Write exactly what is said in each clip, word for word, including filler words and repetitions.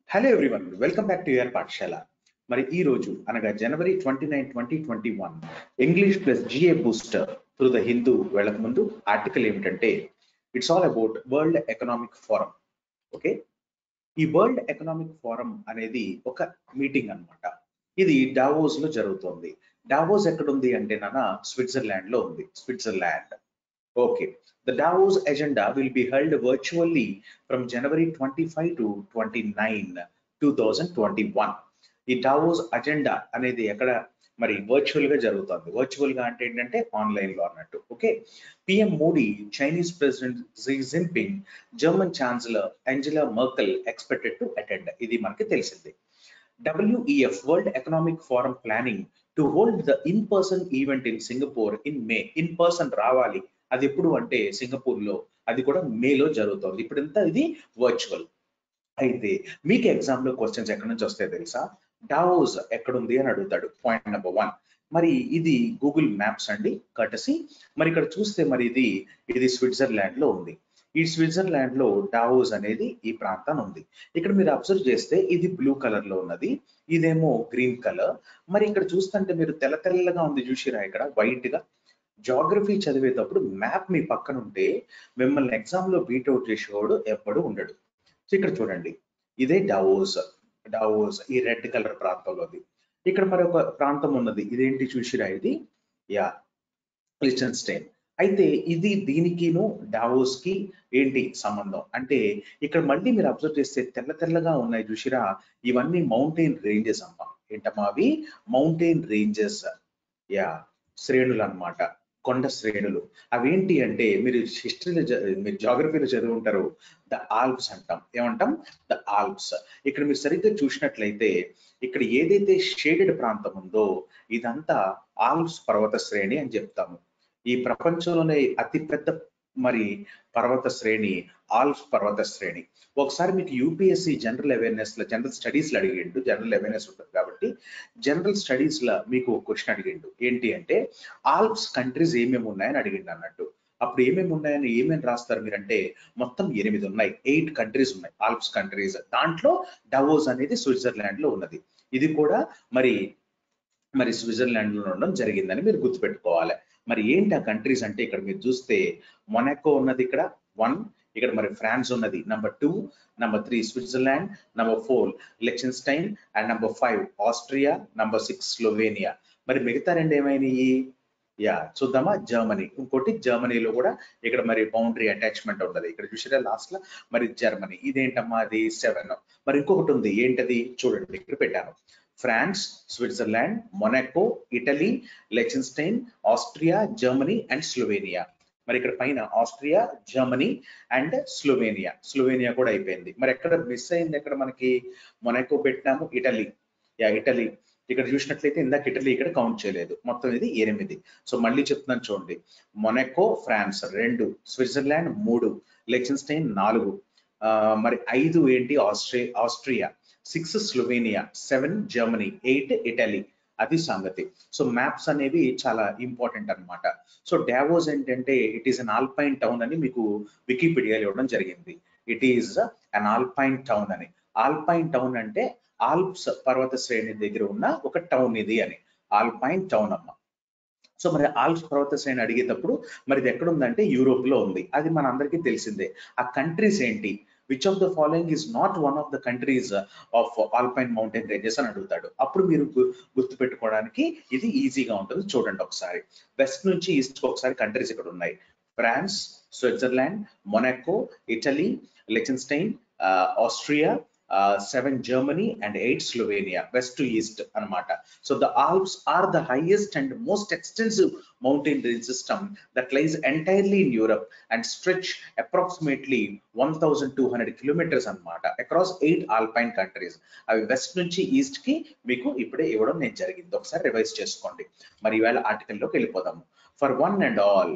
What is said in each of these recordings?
Hello everyone, welcome back to your పాఠశాల. మరి ఈ రోజు అనగా January twenty nine twenty twenty one English plus GA booster through the Hindu వెళ్ళక ముందు ఆర్టికల్ ఏమిటంటే it's all about World economic Forum. Okay, ఈ వరల్డ్ ఎకనామిక్ ఫోరం అనేది ఒక మీటింగ్ అన్నమాట. ఇది డావోస్ లో జరుగుతోంది. డావోస్ ఎక్కడుంది అంటే నాన్న స్విట్జర్లాండ్ లో ఉంది. Switzerland. Okay, the Davos agenda will be held virtually from January twenty-five to twenty-nine, twenty twenty-one. ఈ డావోస్ అజెండా అనేది ఎక్కడ మరి వర్చువల్ గా జరుగుతుంది. వర్చువల్ గా అంటే ఏంటంటే ఆన్లైన్ లో అన్నట్టు. Okay, PM Modi, Chinese president Xi Jinping, German chancellor Angela Merkel expected to attend. ఇది మనకి తెలిసింది. W E F World Economic Forum planning to hold the in-person event in Singapore in May. In person రావాలి, అది ఎప్పుడు అంటే Singapore లో, అది కూడా మేలో జరుగుతుంది. ఇప్పుడంతా ఇది వర్చువల్. అయితే మీకు ఎగ్జామ్ లో క్వశ్చన్స్ ఎక్కడి నుంచి వస్తాయి తెలుసా? డావోస్ ఎక్కడుంది అని అడుగుతాడు. పాయింట్ నెంబర్ వన్, మరి ఇది గూగుల్ మ్యాప్స్ అండి కటసి. మరి ఇక్కడ చూస్తే మరి ఇది ఇది స్విట్జర్లాండ్ లో ఉంది. ఈ స్విట్జర్లాండ్ లో డావోస్ అనేది ఈ ప్రాంతాన్ని ఉంది. ఇక్కడ మీరు అబ్జర్వ్ చేస్తే ఇది బ్లూ కలర్ లో ఉన్నది, ఇదేమో గ్రీన్ కలర్. మరి ఇక్కడ చూస్తుంటే మీరు తెల్ల తెల్లగా ఉంది చూసిరా, ఇక్కడ వైట్ గా. జాగ్రఫీ చదివేటప్పుడు మ్యాప్ మీ పక్కన ఉంటే మిమ్మల్ని ఎగ్జామ్ లో బీట్అవుట్ చేసేవాడు ఎప్పుడు ఉండడు. సో ఇక్కడ చూడండి, ఇదే డావోస్. డావోస్ ఈ రెడ్ కలర్ ప్రాంతంలోది. ఇక్కడ మరొక ప్రాంతం ఉన్నది, ఇదేంటి చూసిరా, ఇది యా లిచెన్స్టైన్. అయితే ఇది దీనికిను డావోస్ కి ఏంటి సంబంధం అంటే ఇక్కడ మళ్ళీ మీరు అబ్జర్వ్ చేస్తే తెల్ల తెల్లగా ఉన్నాయి చూసిరా, ఇవన్నీ మౌంటైన్ రేంజెస్ అమ్మా. ఏంటమ్మా అవి? మౌంటైన్ రేంజెస్, యా శ్రేణులు అన్నమాట, కొండ శ్రేణులు. అవేంటి అంటే మీరు హిస్టరీలో మీరు జాగ్రఫీలో చదివి ఉంటారు, ద ఆల్ప్స్ అంటాం. ఏమంటాం? The Alps. ఇక్కడ మీరు సరిగ్గా చూసినట్లయితే ఇక్కడ ఏదైతే షేడెడ్ ప్రాంతం ఉందో ఇదంతా ఆల్ప్స్ పర్వత శ్రేణి అని చెప్తాము. ఈ ప్రపంచంలోనే అతిపెద్ద మరి పర్వత శ్రేణి ఆల్ప్స్ పర్వత శ్రేణి. ఒకసారి మీకు యూపీఎస్సి జనరల్ అవేర్నెస్ లో జనరల్ స్టడీస్ లో అడిగిండు, జనరల్ అవేర్నెస్ ఉంటుంది కాబట్టి జనరల్ స్టడీస్ లో మీకు క్వశ్చన్ అడిగిండు. ఏంటి అంటే ఆల్ప్స్ కంట్రీస్ ఏమేమి ఉన్నాయని అడిగిండు అన్నట్టు. అప్పుడు ఏమేమి ఉన్నాయని ఏమేమి రాస్తారు మీరంటే మొత్తం ఎనిమిది ఉన్నాయి, ఎయిట్ కంట్రీస్ ఉన్నాయి ఆల్ప్స్ కంట్రీస్. దాంట్లో డావోస్ అనేది స్విట్జర్లాండ్ లో ఉన్నది. ఇది కూడా మరి మరి స్విట్జర్లాండ్ లో ఉండడం జరిగిందని మీరు గుర్తుపెట్టుకోవాలి. మరి ఏంటి ఆ కంట్రీస్ అంటే ఇక్కడ మీరు చూస్తే మొనాకో ఉన్నది ఇక్కడ వన్, ఇక్కడ మరి ఫ్రాన్స్ ఉన్నది number two, number three Switzerland, number four Liechtenstein and number five Austria, number six Slovenia. మరి మిగతా రెండు ఏమైనాయి? యా చూద్దామా, జర్మనీ. ఇంకోటి జర్మనీలో కూడా ఇక్కడ మరి బౌండరీ అటాచ్మెంట్ ఉన్నది. ఇక్కడ చూసారా లాస్ట్ లో మరి జర్మనీ. ఇదేంటమ్మా అది సెవెన్. మరి ఇంకొకటి ఉంది, ఏంటది చూడండి ఇక్కడ పెట్టాను. France, Switzerland, Monaco, Italy, Liechtenstein, Austria, Germany and Slovenia. మరి ఇక్కడ పైన Austria, Germany and Slovenia. Slovenia కూడా అయిపోయింది. మరి ఎక్కడ మిస్ అయింది? ఎక్కడ మనకి మొనాకో పెట్టినాము, ఇటలీ. Yeah Italy. ఇక్కడ చూసినట్లయితే ఇందాక ఇటలీ ఇక్కడ కౌంట్ చేయలేదు. మొత్తం ఇది ఎనిమిది. సో మళ్ళీ చెప్తున్నాను చూడండి, మొనాకో ఫ్రాన్స్ రెండు, స్విట్జర్లాండ్ మూడు, లిచెన్స్టైన్ నాలుగు, మరి ఐదు ఏంటి ఆస్ట్రే Austria, six Slovenia, seven Germany, eight Italy. అది సంగతి. సో మ్యాప్స్ అనేవి చాలా ఇంపార్టెంట్ అన్నమాట. సో డావోస్ ఏంటంటే it is an Alpine town అని మీకు వికీపీడియాలో ఇవ్వడం జరిగింది. It is an Alpine town అని. ఆల్పైన్ టౌన్ అంటే ఆల్ప్స్ పర్వత శ్రేణి దగ్గర ఉన్న ఒక టౌన్ ఇది అని. ఆల్పైన్ టౌన్ అమ్మ. సో మరి ఆల్ప్స్ పర్వత శ్రేణి అడిగేటప్పుడు మరి ఇది ఎక్కడ ఉందంటే యూరోప్ లో ఉంది. అది మన అందరికీ తెలిసిందే. ఆ కంట్రీస్ ఏంటి? Which of the following is not one of the countries of Alpine mountain ranges అని అడుగుతాడు. అప్పుడు మీరు గుర్తు పెట్టుకోవడానికి ఇది ఈజీగా ఉంటుంది. చూడండి ఒకసారి, వెస్ట్ నుంచి ఈస్ట్ ఒకసారి కంట్రీస్ ఇక్కడ ఉన్నాయి. France, Switzerland, Monaco, Italy, Liechtenstein, Austria, seven Germany and eight Slovenia. West to east అన్నమాట. So the Alps are the highest and most extensive mountain range system that lies entirely in Europe and stretch approximately one thousand two hundred kilometres అనమాట across eight Alpine countries. అవి west నుంచి east కి మీకు ఇప్పుడే ఇవ్వడం నేను జరిగింది. ఒకసారి రివైజ్ చేసుకోండి. మరి ఈవేళ ఆర్టికల్లోకి వెళ్ళిపోదాము. For one and all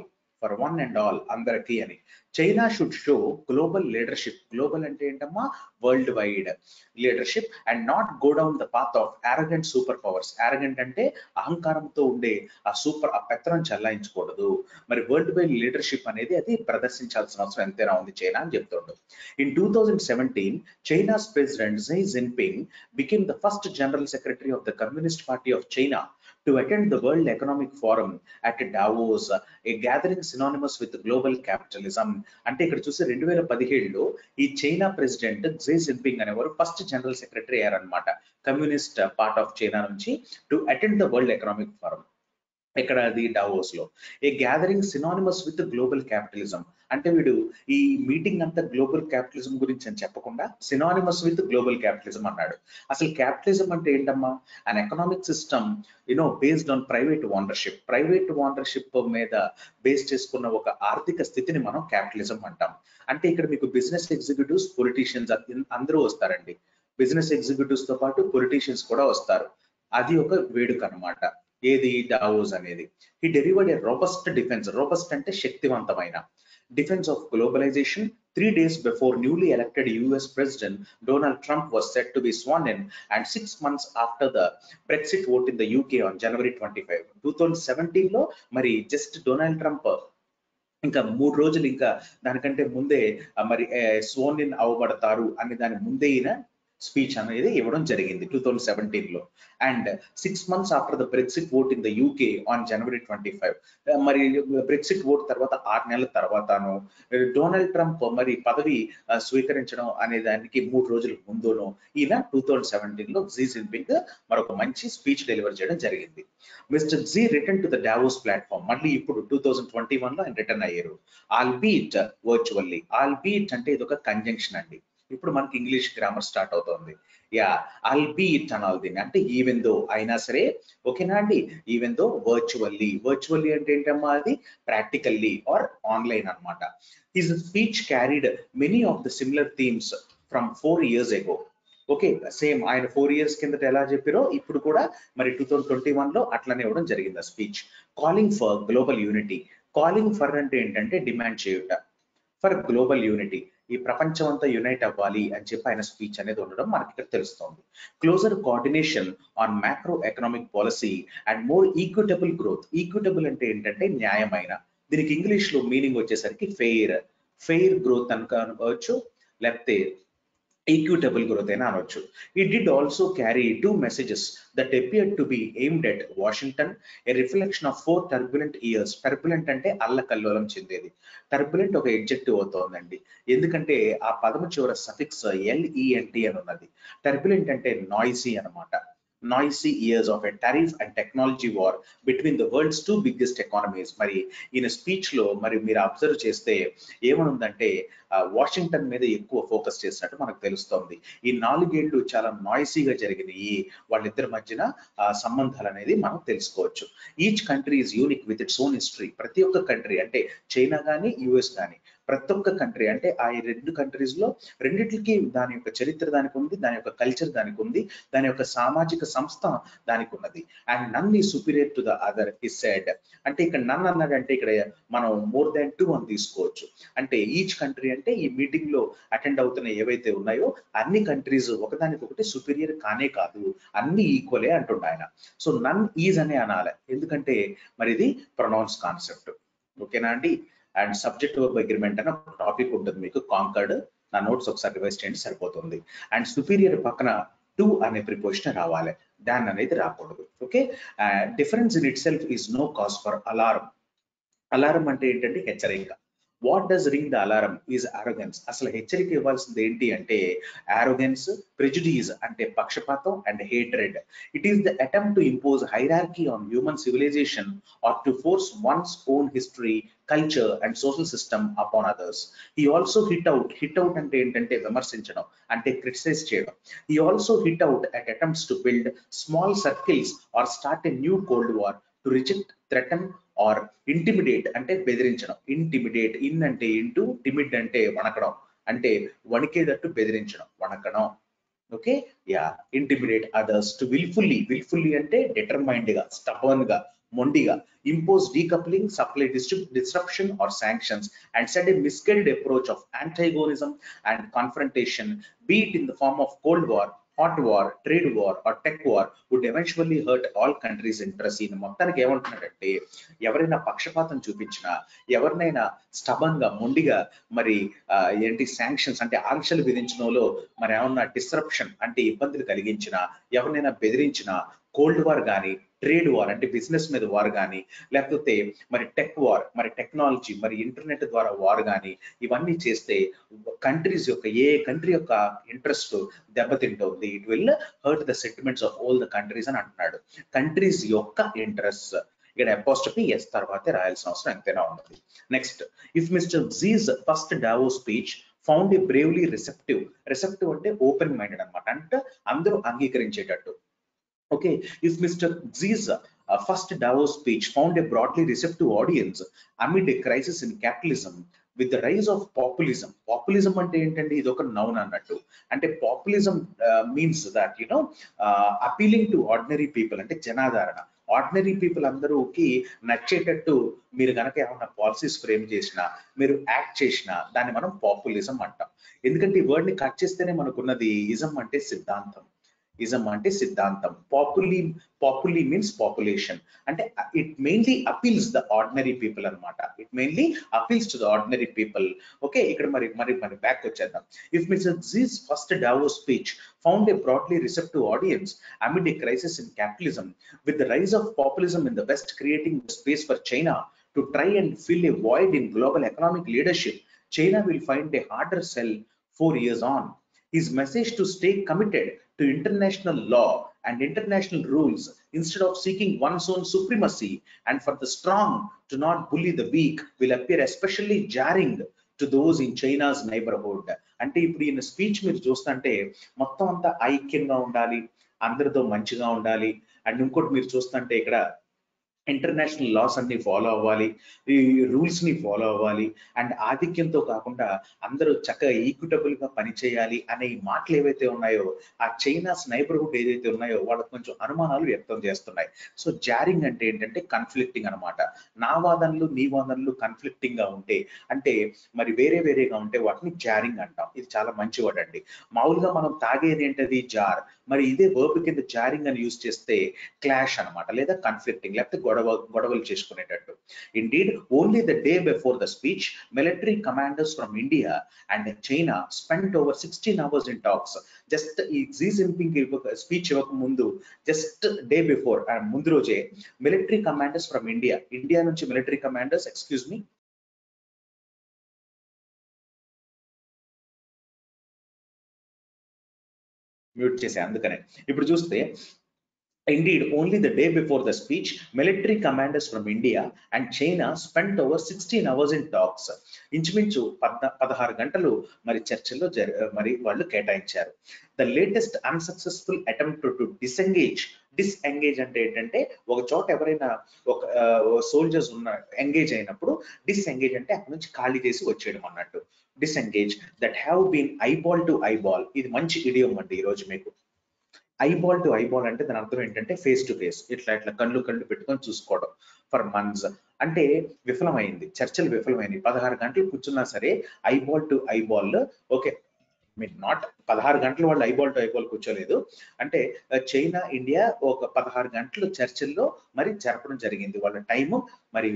for one and all అందరికీ అని. China should show global leadership. Global అంటే ఏంటమ్మా, world wide leadership and not go down the path of arrogant super powers. Arrogant అంటే అహంకారంతో ఉండే ఆ సూపర్ ఆ పెత్తనం చెల్లాయించకూడదు. మరి వరల్డ్ వైడ్ లీడర్షిప్ అనేది అది ప్రదర్శించాల్సిన అవసరం ఎంతైనా ఉంది చైనా అని చెప్తుండ్రు. In two thousand seventeen China's president Xi Jinping became the first general secretary of the Communist Party of China to attend the World Economic Forum at Davos, a gathering synonymous with global capitalism. అంటే ఇక్కడ చూస్తే రెండు వేల పదిహేడులో ఈ China president Xi Jinping అనేవారు first general secretary అయ్యారనమాట communist part of China నుంచి, to attend the World economic Forum. ఎక్కడ అది డావోస్ లో. A gathering synonymous with global capitalism అంటే వీడు ఈ మీటింగ్ అంతా గ్లోబల్ క్యాపిటలిజం గురించి అని చెప్పకుండా సినానిమస్ విత్ గ్లోబల్ క్యాపిటలిజం అన్నాడు. అసలు క్యాపిటలిజం అంటే ఏంటమ్మా, అన్ economic system you know based on private ownership. Private ownership మీద బేస్ చేసుకున్న ఒక ఆర్థిక స్థితిని మనం క్యాపిటలిజం అంటాం. అంటే ఇక్కడ మీకు బిజినెస్ ఎగ్జిక్యూటివ్స్, పొలిటీషియన్స్ అందరూ వస్తారండి. బిజినెస్ ఎగ్జిక్యూటివ్స్ తో పాటు పొలిటీషియన్స్ కూడా వస్తారు. అది ఒక వేడుక అనమాట ఏది డావోస్ అనేది. He delivered a robust defence. Robust అంటే శక్తివంతమైన defence of globalisation three days before newly elected US president Donald Trump was set to be sworn in and six months after the Brexit vote in the UK on January twenty five two thousand seventeen లో మరి just Donald Trump ఇంకా మూడు రోజులు ఇంకా దానికంటే ముందే మరి Schwann in అవ్వబడతారు అని దాని ముందే స్పీచ్ అనేది ఇవ్వడం జరిగింది టూ థౌజండ్ సెవెంటీన్ లో. And six months after the Brexit vote in the UK on January twenty five మరి బ్రెక్సిట్ ఓట్ తర్వాత ఆరు నెలల తర్వాతను డొనాల్డ్ ట్రంప్ మరి పదవి స్వీకరించడం అనే దానికి మూడు రోజుల ముందును ఈయన టూ థౌజండ్ సెవెంటీన్ లో Xi Jinping మరొక మంచి స్పీచ్ డెలివర్ చేయడం జరిగింది. Mister Xi return to the Davos platform. మళ్ళీ ఇప్పుడు టూ థౌజండ్ ట్వంటీ వన్ లో ఆయన రిటర్న్ అయ్యారు. Albeit virtually. Albeit అంటే ఇది ఒక కంజంక్షన్ అండి. ఇప్పుడు మనకి ఇంగ్లీష్ గ్రామర్ స్టార్ట్ అవుతుంది. యా ఆల్ బీట్ అనాలి దీన్ని, అంటే ఈవెన్ దో అయినా సరే, ఓకేనా అండి. Even though virtually. వర్చువల్లీ అంటే ఏంటమ్మా, అది ప్రాక్టికల్లీ ఆర్ ఆన్లైన్ అనమాట. His speech carried many of the similar themes from four years ago. Okay, same ఆయన ఫోర్ ఇయర్స్ కిందట ఎలా చెప్పారో ఇప్పుడు కూడా మరి టూ థౌజండ్ ట్వంటీ వన్ లో అట్లనే ఇవ్వడం జరిగింది ఆ speech. Calling for global unity. Calling for అంటే ఏంటంటే డిమాండ్ చేయుట. ఫర్ గ్లోబల్ యూనిటీ, ఈ ప్రపంచం అంతా యునైట్ అవ్వాలి అని చెప్పి ఆయన స్పీచ్ అనేది ఉండడం మనకి ఇక్కడ తెలుస్తోంది. Closer coordination on macro economic policy and more equitable growth. Equitable అంటే ఏంటంటే న్యాయమైన. దీనికి ఇంగ్లీష్ లో మీనింగ్ వచ్చేసరికి ఫెయిర్. ఫెయిర్ గ్రోత్ అనుక అనుకోవచ్చు, లేకపోతే equitable growth అయినా అనొచ్చు. It did also carry two messages that appeared to be aimed at Washington, a reflection of four turbulent years. Turbulent అంటే అల్లకల్లోలం చెందేది. టర్బులెంట్ ఒక ఎడ్జెక్టివ్ అవుతోందండి, ఎందుకంటే ఆ పదము చివర సఫిక్స్ ఎల్ఈఎన్టీ అని ఉన్నది. టర్బులెంట్ అంటే నాయిసీ అనమాట. noisy years of a tariff and technology war between the world's two biggest economies. మరి ఈయన స్పీచ్ లో మరి మీరు అబ్జర్వ్ చేస్తే ఏమనుందంటే వాషింగ్టన్ మీద ఎక్కువ ఫోకస్ చేసినట్టు మనకు తెలుస్తోంది. ఈ నాలుగేళ్లు చాలా నాయిసీగా జరిగినాయి వాళ్ళిద్దరి మధ్యన సంబంధాలు అనేది మనం తెలుసుకోవచ్చు. Each country is unique with its own history. ప్రతి ఒక్క కంట్రీ అంటే చైనా కానీ యుఎస్ కానీ ప్రతి ఒక్క కంట్రీ అంటే ఆ రెండు కంట్రీస్ లో రెండిటికి దాని యొక్క చరిత్ర దానికి ఉంది, దాని యొక్క కల్చర్ దానికి ఉంది, దాని యొక్క సామాజిక సంస్థ దానికి ఉన్నది. అండ్ నన్ ఈ superior to the other he said. అంటే ఇక్కడ నన్ అన్నాడంటే ఇక్కడ మనం మోర్ దాన్ టూ అని తీసుకోవచ్చు. అంటే ఈచ్ కంట్రీ అంటే ఈ మీటింగ్ లో అటెండ్ అవుతున్న ఏవైతే ఉన్నాయో అన్ని కంట్రీస్ ఒకదానికొకటి సుపీరియర్ కానే కాదు, అన్ని ఈక్వలే అంటుండ ఆయన. సో నన్ ఈజ్ అనే అనాలి, ఎందుకంటే మరి ఇది ప్రొనౌన్స్ కాన్సెప్ట్. ఓకేనా అండి. అండ్ సబ్జెక్ట్ వర్బ్ అగ్రిమెంట్ అనే ఒక టాపిక్ ఉంటుంది మీకు, కాంకర్డ్. నా నోట్స్ ఒకసారి రివైజ్ చేయండి సరిపోతుంది. అండ్ సుపీరియర్ పక్కన టు అనే ప్రిపోజిషన్ రావాలి, దాన్ అనేది రాకూడదు. Okay, difference in itself is no cause for alarm. Alarm అంటే ఏంటంటే హెచ్చరిక. What does ring the alarm is arrogance. అసలు హెచ్చరిక ఇవ్వాల్సింది ఏంటి అంటే ఆరోగెన్స్, ప్రెజుడీస్ అంటే పక్షపాతం, and hatred. It is the attempt to impose hierarchy on human civilisation or to force one's own history, culture and social system upon others. He also hit out. Hit out అంటే ఏంటంటే విమర్శించడం, అంటే criticise చేయడం. He also hit out at attempts to build small circles or start a new cold war, to reject, threaten or intimidate అంటే బెదిరించడం. Intimidate, in అంటే into, timid అంటే వణకడం, అంటే వణికేటట్టు బెదిరించడం, వణకడం. Okay, yeah intimidate others to wilfully. Wilfully అంటే డిటర్మైన్డ్ గా, స్టబర్న్ గా మొండిగా, impose decoupling, supply disruption or sanctions, and set a misguided approach of antagonism and confrontation, be it in the form of Cold War, hot war, trade war or tech war, would eventually hurt all countries' interests. In మొత్తానికి ఏమంటున్నాడంటే ఎవరైనా పక్షపాతం చూపించినా, ఎవరినైనా stubborn గా మొండిగా మరి ఏంటి శాంక్షన్స్ అంటే ఆంక్షలు విధించడంలో మరి ఏమన్నా డిస్రప్షన్ అంటే ఇబ్బందులు కలిగించినా, ఎవరినైనా బెదిరించినా, కోల్డ్ వార్ కానీ, ట్రేడ్ వార్ అంటే బిజినెస్ మీద వార్ కానీ, లేకపోతే మరి టెక్ వార్ మరి టెక్నాలజీ మరి ఇంటర్నెట్ ద్వారా వార్ కానీ, ఇవన్నీ చేస్తే కంట్రీస్ యొక్క ఏ కంట్రీ యొక్క ఇంట్రెస్ట్ దెబ్బతింటుంది. It will hurt the sentiments of all the countries అని అంటున్నాడు. కంట్రీస్ యొక్క ఇంట్రెస్ట్ ఇక్కడ అపోస్ట్రఫీ ఎస్ తర్వాతే రాయాల్సిన అవసరం ఎంతైనా ఉంది. Next, if mister Xi's first Davos speech found a broadly receptive, receptive అంటే ఓపెన్ మైండెడ్ అనమాట, అంటే అందరూ అంగీకరించేటట్టు. Okay, if Mister Xi's uh, first Davos speech found a broadly receptive audience amid a crisis in capitalism with the rise of populism. Populism ante entandi idoka noun annattu. Ante populism uh, means that you know uh, appealing to ordinary people ante janadarana. Ordinary people అందరూకి నచ్చేటట్టు మీరు కనుక ఏమన్నా policies frame చేసినా, మీరు act చేసినా దాన్ని మనం పాపులిజం అంటాం. ఎందుకంటే ఈ వర్డ్ ని కట్ చేస్తేనే మనకున్నది ఇజం అంటే సిద్ధాంతం. ఇజం అంటే సిద్ధాంతం. పాపులీ పాపులీ మీన్స్ పాపులేషన్, అంటే it mainly appeals the ordinary people అనమాట. It mainly appeals to the ordinary people. Okay, ఇక్కడ మరి మరి మరి బ్యాక్ వచ్చేద్దాం. If mister Xi's first Davos speech found a broadly receptive audience amid a crisis in capitalism, with the rise of populism in the West creating the space for China to try and fill a void in global economic leadership, China will find a harder sell four years on. His message to stay committed to international law and international rules instead of seeking one's own supremacy and for the strong to not bully the weak will appear especially jarring to those in China's neighborhood. అంటే ఇప్పుడు ఈయన speech మీరు చూస్తుంటే మొత్తం అంతా ఐక్యంగా ఉండాలి, అందరితో మంచిగా ఉండాలి, అండ్ ఇంకోటి మీరు చూస్తుంటే ఇక్కడ ఇంటర్నేషనల్ లాస్ అన్ని ఫాలో అవ్వాలి, ఈ రూల్స్ ని ఫాలో అవ్వాలి, అండ్ ఆధిక్యంతో కాకుండా అందరూ చక్కగా ఈక్విటబుల్ గా పనిచేయాలి అనే ఈ మాటలు ఏవైతే ఉన్నాయో ఆ చైనాస్ నైబర్హుడ్ ఏదైతే ఉన్నాయో వాళ్ళకి కొంచెం అనుమానాలు వ్యక్తం చేస్తున్నాయి. సో జారింగ్ అంటే ఏంటంటే కన్ఫ్లిక్టింగ్ అనమాట. నా వాదనలు నీ వాదనలు కన్ఫ్లిక్టింగ్ గా ఉంటే అంటే మరి వేరే వేరేగా ఉంటే వాటిని జారింగ్ అంటాం. ఇది చాలా మంచి వర్డ్ అండి. మామూలుగా మనం తాగేది ఏంటది జార్, మరి ఇదే వర్బ్ కింద జారింగ్ అని యూజ్ చేస్తే క్లాష్ అనమాట, లేదా కన్ఫ్లిక్టింగ్ లేకపోతే గొడవ గొడవలు చేసుకునేటట్టు. Indeed, only the day before the speech, military commanders from India and China spent over sixteen hours in talks. Just Xi Jinping speech ఇవ్వక ముందు జస్ట్ డే బిఫోర్ ముందు రోజే military commanders from India India నుంచి military commanders excuse me mute చేసే అందుకనే ఇప్పుడు చూస్తే indeed only the day before the speech military commanders from India and China spent over sixteen hours in talks. ఇంచుమించు పదహారు గంటలు మరి చర్చల్లో మరి వాళ్ళు కేటాయించారు. The latest unsuccessful attempt to disengage disengage అంటే ఏంటంటే ఒక చోట ఎవరైనా ఒక సోల్జర్స్ ఉన్న ఎంగేజ్ అయినప్పుడు డిస్ఎంగేజ్ అంటే అక్కడ నుంచి ఖాళీ చేసి వచ్చేయడం అన్నట్టు. Disengage that have been eyeball to eyeball, ఇది మంచి ఇడియం అండి ఈ రోజు మీకు. ఐబాల్ టు ఐబాల్ అంటే దాని అర్థం ఏంటంటే ఫేస్ టు ఫేస్, ఇట్లా ఇట్లా కళ్ళు కళ్ళు పెట్టుకొని చూసుకోవడం. ఫర్ మంత్స్ అంటే విఫలమైంది, చర్చలు విఫలమైంది. పదహారు గంటలు కూర్చున్నా సరే eyeball to eyeball. Okay, mean not పదహారు గంటలు వాళ్ళు ఐబాల్ టు ఐబాల్ కూర్చోలేదు, అంటే చైనా ఇండియా ఒక పదహారు గంటలు చర్చల్లో మరి జరపడం జరిగింది. వాళ్ళ టైము మరి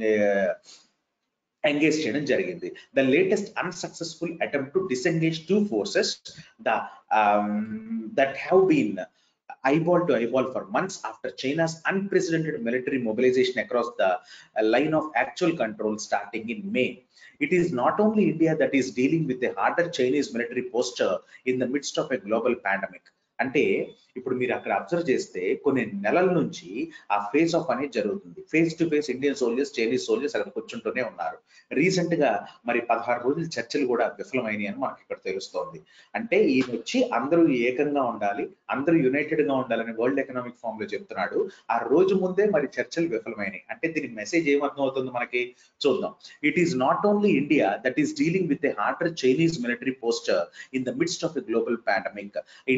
ఎంగేజ్ చేయడం జరిగింది. The latest unsuccessful attempt to disengage two forces the that have been eyeball to eyeball for months after China's unprecedented military mobilization across the uh, line of actual control starting in May. It is not only India that is dealing with a harder Chinese military posture in the midst of a global pandemic. అంటే ఇప్పుడు మీరు అక్కడ observe చేస్తే కొన్ని నెలల నుంచి ఆ face off అనేది జరుగుతుంది. Face to face Indian soldiers Chinese soldiers అక్కడ కూర్చుంటూనే ఉన్నారు. రీసెంట్ గా మరి పదహారు రోజుల చర్చలు కూడా విఫలమైనవి అని మనకి ఇక్కడ తెలుస్తోంది. అంటే ఈయన వచ్చి అందరూ ఏకంగా ఉండాలి, అందరూ యునైటెడ్ గా ఉండాలని వరల్డ్ ఎకనామిక్ ఫోరం లో చెప్తున్నాడు. ఆ రోజు ముందే మరి చర్చలు విఫలమైనవి. అంటే దీని మెసేజ్ ఏమర్థం అవుతుంది మనకి చూద్దాం. It is not only India that is dealing with a harder Chinese military posture in the midst of a global pandemic. India ఒకటే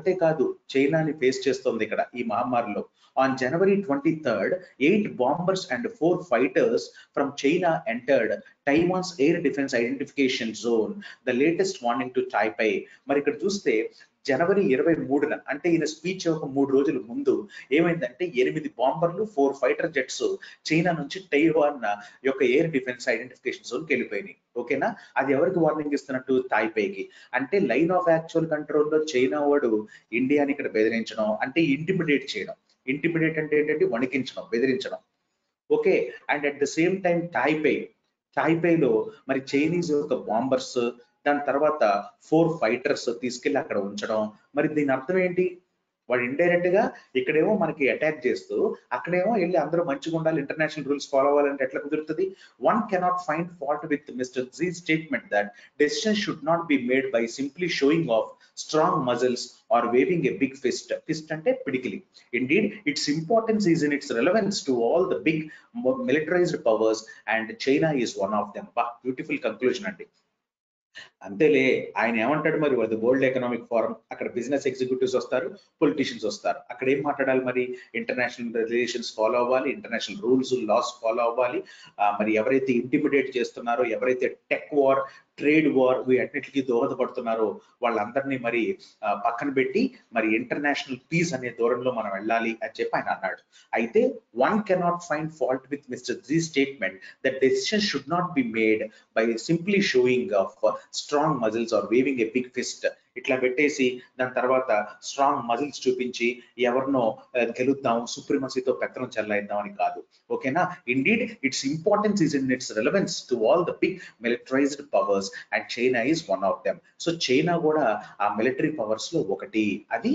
ఒక్కటే కాదు చైనాని ఫేస్ చేస్తుంది ఇక్కడ ఈ మహమ్మారిలో. On January twenty-third, eight bombers and four fighters from China entered Taiwan's air defense identification zone, the latest warning to Taipei. మరి ఇక్కడ చూస్తే జనవరి ఇరవై మూడున అంటే ఈయన స్పీచ్ ఒక మూడు రోజుల ముందు ఏమైందంటే ఎనిమిది బాంబర్లు ఫోర్ ఫైటర్ జెట్స్ చైనా నుంచి టైవాన్ యొక్క ఎయిర్ డిఫెన్స్ ఐడెంటిఫికేషన్ జోన్కి వెళ్ళిపోయినాయి. ఓకేనా, అది ఎవరికి వార్నింగ్ ఇస్తున్నట్టు? తాయిపేకి. అంటే లైన్ ఆఫ్ యాక్చువల్ కంట్రోల్లో చైనా వాడు ఇండియాని ఇక్కడ బెదిరించడం అంటే ఇంటిమిడేట్ చేయడం. ఇంటిమిడేట్ అంటే ఏంటంటే వణికించడం, బెదిరించడం. Okay, and at the same time Taipei తాయిపేలో మరి చైనీస్ యొక్క బాంబర్స్, దాని తర్వాత ఫోర్ ఫైటర్స్ తీసుకెళ్లి అక్కడ ఉంచడం. మరి దీని అర్థం ఏంటి? వాడు ఇండైరెక్ట్ గా ఇక్కడేమో మనకి అటాక్ చేస్తూ అక్కడేమో వెళ్ళి అందరూ మంచిగా ఉండాలి, ఇంటర్నేషనల్ రూల్స్ ఫాలో అవ్వాలంటే ఎట్లా కుదురుతుంది? One cannot find fault with Mister Xi statement that decision should not be made by simply showing off strong muscles or waving a big fist. Fist అంటే పిడికిలి. Indeed its importance is in its relevance to all the big militarized powers and China is one of them. బా beautiful conclusion అండి. అంతేలే, ఆయన ఏమంటాడు మరి? అది world economic forum, అక్కడ బిజినెస్ ఎగ్జిక్యూటివ్స్ వస్తారు, పొలిటీషియన్స్ వస్తారు. అక్కడ ఏం మాట్లాడాలి మరి? ఇంటర్నేషనల్ రిలేషన్స్ ఫాలో అవ్వాలి, ఇంటర్నేషనల్ రూల్స్ లాస్ ఫాలో అవ్వాలి. మరి ఎవరైతే ఇంటిమిడేట్ చేస్తున్నారో, ఎవరైతే టెక్ వార్, ట్రేడ్ వార్ వీటన్నిటికీ దోహదపడుతున్నారో వాళ్ళందరినీ మరి పక్కన పెట్టి మరి ఇంటర్నేషనల్ పీస్ అనే దూరంలో మనం వెళ్ళాలి అని చెప్పి ఆయన అన్నాడు. అయితే one cannot find fault with Mister Xi statement that decision should not be made by simply showing off strong muscles or waving a big fist. ఇట్లా పెట్టేసి దాని తర్వాత స్ట్రాంగ్ మజిల్స్ చూపించి ఎవరినో గెలుద్దాం, సుప్రీమసీతో పెత్తనం చెల్లాయిద్దాం అని కాదు. ఓకేనా, indeed its importance is in its relevance to all the big militarized powers and China is one of them. So China కూడా ఆ మిలిటరీ పవర్స్ లో ఒకటి, అది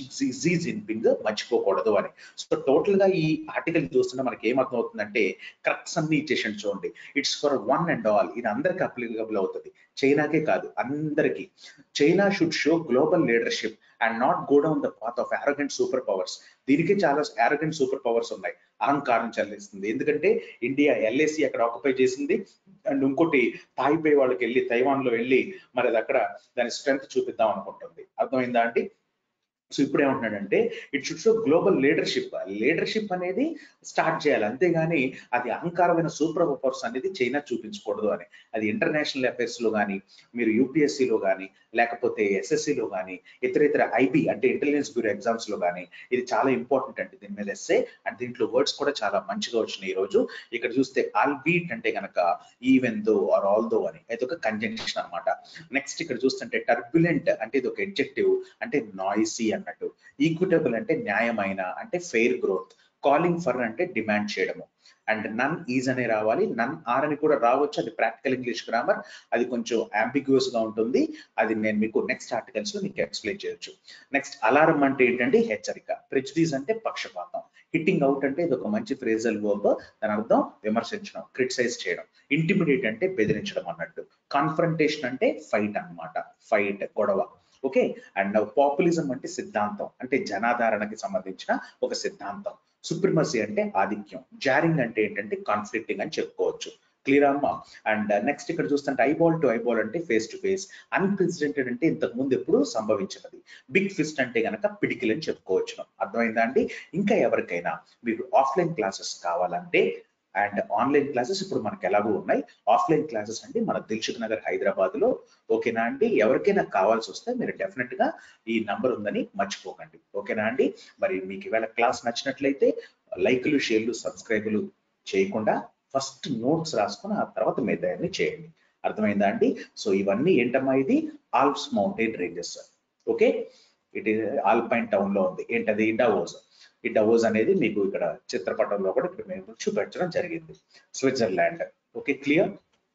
జీ జిన్పింగ్ మర్చిపోకూడదు అని. సో టోటల్ గా ఈ ఆర్టికల్ చూస్తుంటే మనకి ఏమర్థం అవుతుందంటే క్రక్స్ అన్ని ఇచ్చేసి చూడండి. It's for one and all, ఇది అందరికి అప్లికబుల్ అవుతుంది, చైనాకే కాదు అందరికి. China should show global leadership and not go down the path of arrogant super powers. దీనికి చాలా అరోగెంట్ సూపర్ పవర్స్ ఉన్నాయి, అహంకారం చెల్లిస్తుంది. ఎందుకంటే ఇండియా ఎల్ఏసి అక్కడ ఆక్యుపై చేసింది, అండ్ ఇంకోటి తాయిపే వాళ్ళకి వెళ్ళి తైవాన్ లో వెళ్ళి మరి అది అక్కడ దాని స్ట్రెంగ్త్ చూపిద్దాం అనుకుంటుంది. అర్థమైందా అండి? సో ఇప్పుడు ఏమంటున్నాడంటే it should show global leadership. Leadership అనేది స్టార్ట్ చేయాలి, అంతేగాని అది అహంకారమైన సూపర్ పవర్స్ అనేది చైనా చూపించకూడదు అని. అది ఇంటర్నేషనల్ అఫైర్స్ లో కానీ, మీరు యూపీఎస్సీలో కానీ, లేకపోతే ఎస్ఎస్సిలో కానీ, ఇతర ఇతర ఐబీ అంటే ఇంటెలిజెన్స్ బ్యూరో ఎగ్జామ్స్ లో కానీ ఇది చాలా ఇంపార్టెంట్ అండి. దీని మీద ఎస్సే అండ్ దీంట్లో వర్డ్స్ కూడా చాలా మంచిగా వచ్చినాయి ఈ రోజు. ఇక్కడ చూస్తే ఆల్ బీట్ అంటే కనుక even though or although అని, అది ఒక కంజంక్షన్ అనమాట. నెక్స్ట్ ఇక్కడ చూస్తుంటే టర్బులెంట్ అంటే ఇది ఒక ఎడ్జెక్టివ్ అంటే నాయిసీ అన్నట్టు. ఈక్విటబుల్ అంటే న్యాయమైన అంటే ఫెయిర్ గ్రోత్. కాలింగ్ ఫర్ అంటే డిమాండ్ చేయడము. అండ్ నన్ ఈజ్ అనే రావాలి, నన్ ఆర్ అని కూడా రావచ్చు, అది ప్రాక్టికల్ ఇంగ్లీష్ గ్రామర్, అది కొంచెం అంబిగ్యూస్ గా ఉంటుంది. అది నేను మీకు నెక్స్ట్ ఆర్టికల్స్ లో మీకు ఎక్స్ప్లెయిన్ చేయొచ్చు. నెక్స్ట్ అలారం అంటే ఏంటంటే హెచ్చరిక. ప్రెజుడిస్ అంటే పక్షపాతం. హిట్టింగ్ అవుట్ అంటే ఇది ఒక మంచి ఫ్రేజల్ వర్బ్, దాని అర్థం విమర్శించడం, క్రిటిసైజ్ చేయడం. ఇంటిమిడేట్ అంటే బెదిరించడం అన్నట్టు. కాన్ఫ్రంటేషన్ అంటే ఫైట్ అన్నమాట, ఫైట్ గొడవ. ఓకే, అండ్ పాపులిజం అంటే సిద్ధాంతం, అంటే జనాధారణకి సంబంధించిన ఒక సిద్ధాంతం. సుప్రిమసీ అంటే ఆధిక్యం. జారింగ్ అంటే ఏంటంటే కాన్ఫ్లిక్టింగ్ అని చెప్పుకోవచ్చు. క్లియర్ అమ్మా? అండ్ నెక్స్ట్ ఇక్కడ చూస్తుంటే ఐబాల్ టు ఐబాల్ అంటే ఫేస్ టు ఫేస్. అన్ప్రెసిడెంటెడ్ అంటే ఇంతకు ముందు ఎప్పుడు సంభవించినది. బిగ్ ఫిస్ట్ అంటే కనుక పిడికిల్ అని చెప్పుకోవచ్చు. అర్థమైందా అండి? ఇంకా ఎవరికైనా మీకు ఆఫ్లైన్ క్లాసెస్ కావాలంటే అండ్ ఆన్లైన్ క్లాసెస్ ఇప్పుడు మనకి ఎలాగో ఉన్నాయి. ఆఫ్లైన్ క్లాసెస్ అంటే మన దిల్సుఖ్ నగర్ హైదరాబాద్ లో. ఓకేనా అండి? ఎవరికైనా కావాల్సి వస్తే మీరు డెఫినెట్ గా ఈ నంబర్ ఉందని మర్చిపోకండి. ఓకేనా అండి? మరి మీకు ఇవాళ క్లాస్ నచ్చినట్లయితే లైక్లు, షేర్లు, సబ్స్క్రైబులు చేయకుండా ఫస్ట్ నోట్స్ రాసుకుని ఆ తర్వాత మిగతాన్ని చేయండి. అర్థమైందా అండి? సో ఇవన్నీ ఏంటమ్మా, ఇది Alps mountain ranges. Okay, it alpine town లో ఉంది. ఏంటది? డవోస్. ఈ డవోస్ అనేది మీకు ఇక్కడ చిత్రపటంలో కూడా ఇక్కడ మేము చూపించడం జరిగింది, స్విట్జర్లాండ్. Okay, clear?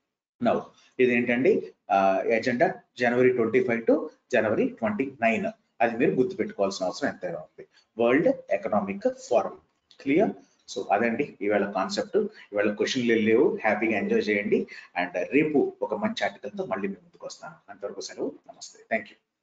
నౌ ఇదేంటండి agenda January twenty five to January twenty nine. అది మీరు గుర్తుపెట్టుకోవాల్సిన అవసరం ఎంతైనా ఉంది. World economic forum. Clear? So అదండి ఇవాళ కాన్సెప్ట్. ఇవాళ క్వశ్చన్లు లేవు, హ్యాపీగా ఎంజాయ్ చేయండి. అండ్ రేపు ఒక మంచి ఆర్టికల్తో మళ్ళీ మేము ముందుకు వస్తాను. అంతవరకు సెలవు, నమస్తే, థ్యాంక్ యూ.